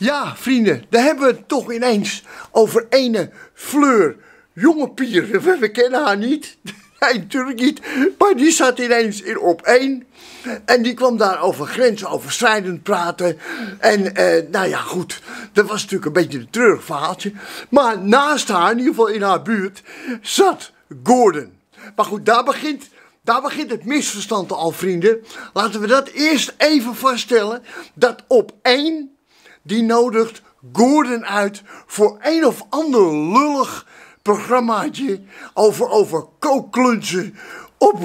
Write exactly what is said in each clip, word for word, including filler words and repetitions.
Ja, vrienden, daar hebben we het toch ineens over ene Fleur Jongepier. We, we kennen haar niet. Nee, natuurlijk niet. Maar die zat ineens in op één. En die kwam daar over grensoverschrijdend praten. En, eh, nou ja, goed. Dat was natuurlijk een beetje een treurig verhaaltje. Maar naast haar, in ieder geval in haar buurt, zat Gordon. Maar goed, daar begint... Daar begint het misverstand al, vrienden. Laten we dat eerst even vaststellen. Dat op één, die nodigt Gordon uit voor een of ander lullig programmaatje over, over kooklunchen op,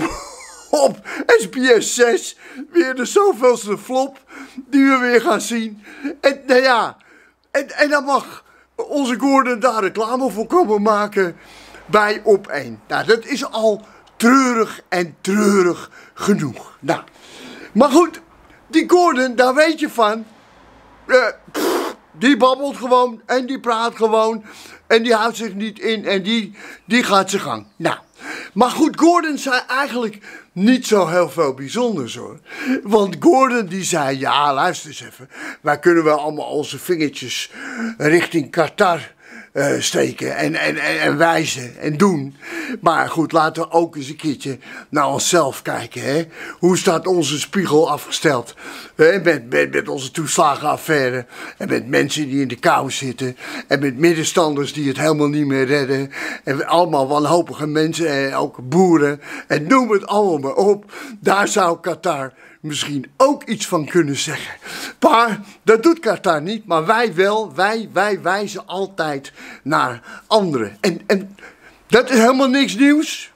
op S B S zes. Weer de zoveelste flop die we weer gaan zien. En nou ja, en, en dan mag onze Gordon daar reclame voor komen maken bij op één. Nou, dat is al treurig en treurig genoeg. Nou, maar goed, die Gordon, daar weet je van. Uh, pff, die babbelt gewoon en die praat gewoon. En die houdt zich niet in en die, die gaat zijn gang. Nou, maar goed, Gordon zei eigenlijk niet zo heel veel bijzonders hoor. Want Gordon die zei, ja luister eens even. Wij kunnen wel allemaal onze vingertjes richting Qatar Uh, steken en, en, en, en wijzen en doen. Maar goed, laten we ook eens een keertje naar onszelf kijken. Hè? Hoe staat onze spiegel afgesteld? Hè? Met, met, met onze toeslagenaffaire. En met mensen die in de kou zitten. En met middenstanders die het helemaal niet meer redden. En allemaal wanhopige mensen en ook boeren. En noem het allemaal maar op. Daar zou Qatar misschien ook iets van kunnen zeggen. Maar dat doet Qatar niet, maar wij wel. Wij, wij wijzen altijd naar anderen. En, en dat is helemaal niks nieuws.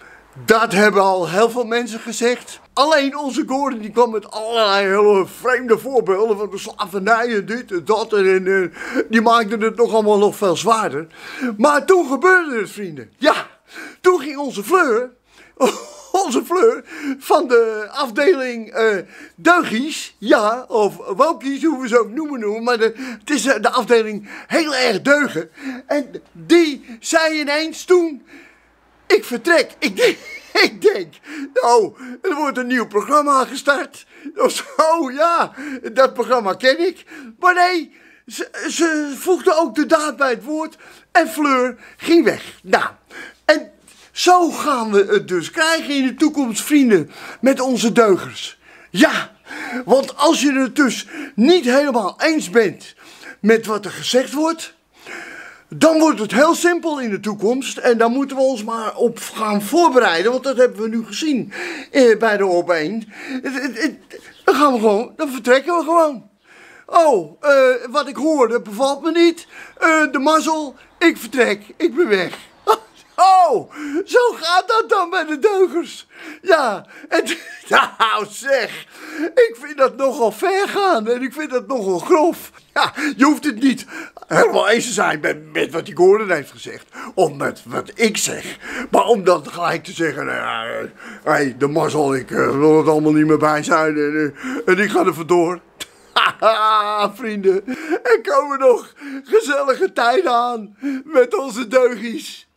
Dat hebben al heel veel mensen gezegd. Alleen onze Gordon die kwam met allerlei hele vreemde voorbeelden van de slavernij en dit en dat. En, en, en die maakten het nog allemaal nog veel zwaarder. Maar toen gebeurde het, vrienden. Ja, toen ging onze Fleur... Onze Fleur van de afdeling uh, Deugies, ja, of Wokies, hoe we ze ook noemen noemen, maar de, het is uh, de afdeling heel erg deugen. En die zei ineens toen, ik vertrek. Ik denk, ik denk, nou, er wordt een nieuw programma gestart. Of zo, ja, dat programma ken ik. Maar nee, ze, ze voegde ook de daad bij het woord en Fleur ging weg. Nou, en... Zo gaan we het dus krijgen in de toekomst, vrienden, met onze deugers. Ja, want als je het dus niet helemaal eens bent met wat er gezegd wordt, dan wordt het heel simpel in de toekomst. En dan moeten we ons maar op gaan voorbereiden, want dat hebben we nu gezien eh, bij de op één. Dan gaan we gewoon, dan vertrekken we gewoon. Oh, uh, wat ik hoor, dat bevalt me niet. Uh, de mazzel, ik vertrek, ik ben weg. Oh, zo gaat dat dan bij de deugers. Ja, en nou zeg, ik vind dat nogal ver gaan en ik vind dat nogal grof. Ja, je hoeft het niet helemaal eens te zijn met, met wat die Gordon heeft gezegd. Of met wat ik zeg. Maar om dan gelijk te zeggen, nou ja, hey, de mazzel, ik uh, wil het allemaal niet meer bij zijn en, uh, en ik ga er vandoor. Haha, vrienden, er komen nog gezellige tijden aan met onze deugies.